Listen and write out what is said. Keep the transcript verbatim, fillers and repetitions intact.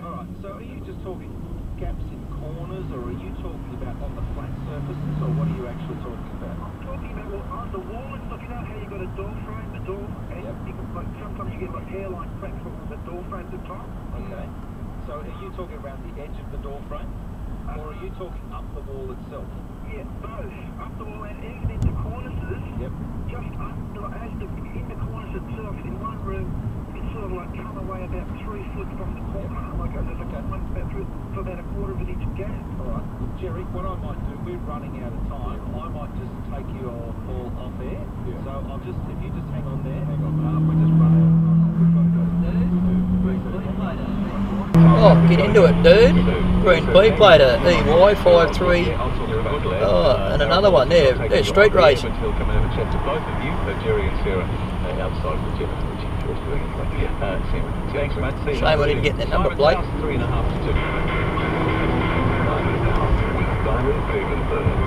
Alright, so are you just talking gaps in corners, or are you talking about on the flat surfaces, or what are you actually talking about? I'm talking about well, on the wall and stuff, you know how you got a door frame, the door, and Yep. you can, like, sometimes you get like hairline cracks on the door frame at the top. Okay. So are you talking around the edge of the door frame, or are you talking up the wall itself? Yeah, both. Up the wall and even in the cornices. Yep. Just under, as the, in the cornice itself, in one room, it's sort of like come away about three foot from the corner. Like a, there's a Okay. one about three, for about a quarter of an inch gap. Alright. Look, Jerry, what I might do, we're running out of time. I might just take your call off air. Yeah. So I'll just, if you just hang on there. Hang on. Uh, we're just running out of time. We've got to go. Oh, get into it, dude. Green plea plater, E Y five three. Oh, and another one there. There's street racing. He'll come and have a chat to both of you, uh, Jerry and Sarah, uh, outside the gym, which he enjoys doing anyway. Uh, Sam, thanks, mate. See you. Shame I didn't get that number plate. Three and a half to two.